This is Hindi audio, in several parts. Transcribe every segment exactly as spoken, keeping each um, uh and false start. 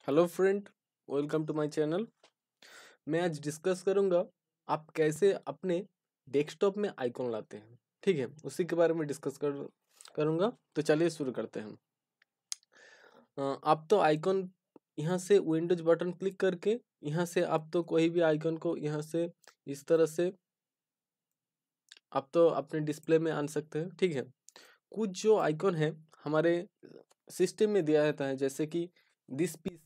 Hello friend, welcome to my channel. मैं आज डिस्कस करूंगा आप कैसे अपने डेस्कटॉप में आइकॉन लाते हैं। ठीक है, उसी के बारे में डिस्कस कर करूंगा। तो चलिए शुरू करते हैं। अ, आप तो आइकॉन यहाँ से विंडोज बटन क्लिक करके यहाँ से आप तो कोई भी आइकॉन को यहाँ से इस तरह से आप तो अपने डिस्प्ले में आन सकते हैं। ठीक है, कुछ जो आइकॉन है हमारे सिस्टम में दिया रहता है, जैसे कि this PC,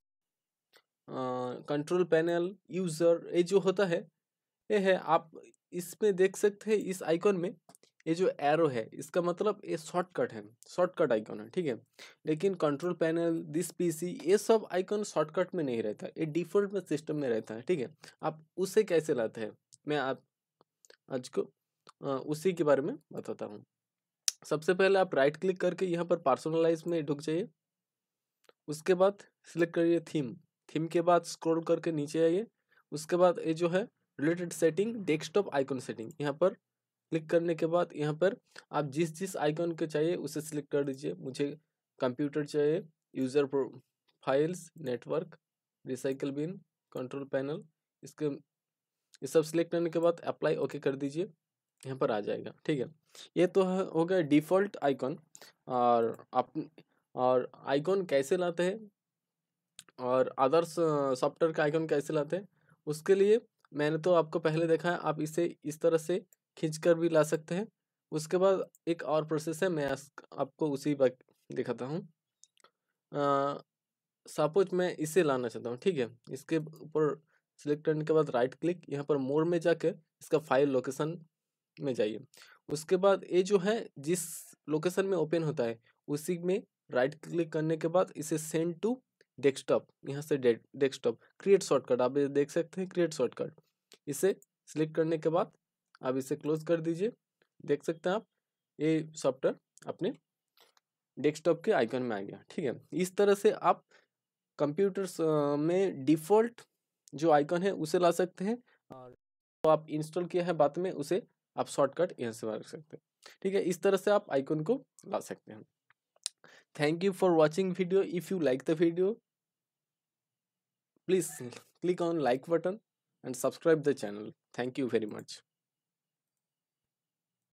control panel, user, ये जो होता है ये है। आप इसमें देख सकते हैं इस आइकॉन में ये जो एरो है इसका मतलब ये शॉर्टकट है, शॉर्टकट आइकॉन है। ठीक है, लेकिन कंट्रोल पैनल, दिस पीसी, ये सब आइकॉन शॉर्टकट में नहीं रहता, ये डिफॉल्ट में सिस्टम में रहता है। ठीक है, आप उसे कैसे लाते हैं मैं आप आज को अ, उसी के बारे में बताता हूँ। सबसे पहले आप राइट क्लिक करके यहाँ पर पर्सनलाइज में ढुक जाइए। उसके बाद सिलेक्ट करिए थीम। थीम के बाद स्क्रॉल करके नीचे आइए। उसके बाद ये जो है related setting, desktop icon setting, यहाँ पर क्लिक करने के बाद यहाँ पर आप जिस जिस आइकॉन के चाहिए उसे सिलेक्ट कर दीजिए। मुझे कंप्यूटर चाहिए, user files, network, recycle bin, control panel, इसके ये सब सिलेक्ट करने के बाद अप्लाई ओके कर दीजिए। यहाँ पर आ जाएगा। ठीक है, ये तो है, हो गया डिफ़ॉल्ट आइकॉन। और आप और आइकॉन कैसे लाते हैं और अदर्स सॉफ्टवेयर का आइकन कैसे लाते हैं, उसके लिए मैंने तो आपको पहले देखा है। आप इसे इस तरह से खींच कर भी ला सकते हैं। उसके बाद एक और प्रोसेस है, मैं आपको उसी पर दिखाता हूँ। सपोज मैं इसे लाना चाहता हूँ। ठीक है, इसके ऊपर सिलेक्ट करने के बाद राइट क्लिक, यहाँ पर मोर में जाके इसका फाइल लोकेशन में जाइए। उसके बाद ये जो है जिस लोकेशन में ओपन होता है उसी में राइट क्लिक करने के बाद इसे सेंड टू डेस्कटॉप, यहाँ से डेस्कटॉप क्रिएट शॉर्टकट, आप ये देख सकते हैं क्रिएट शॉर्टकट। इसे सिलेक्ट करने के बाद आप इसे क्लोज कर दीजिए। देख सकते हैं आप ये सॉफ्टवेयर अपने डेस्कटॉप के आइकन में आ गया। ठीक है, इस तरह से आप कंप्यूटर्स में डिफ़ॉल्ट जो आइकन है उसे ला सकते हैं, और तो आप इंस्टॉल किया है बाद में उसे आप शॉर्टकट यहाँ से मार सकते हैं। ठीक है, इस तरह से आप आइकन को ला सकते हैं। Thank you for watching video. If you like the video, please click on like button and subscribe the channel. Thank you very much.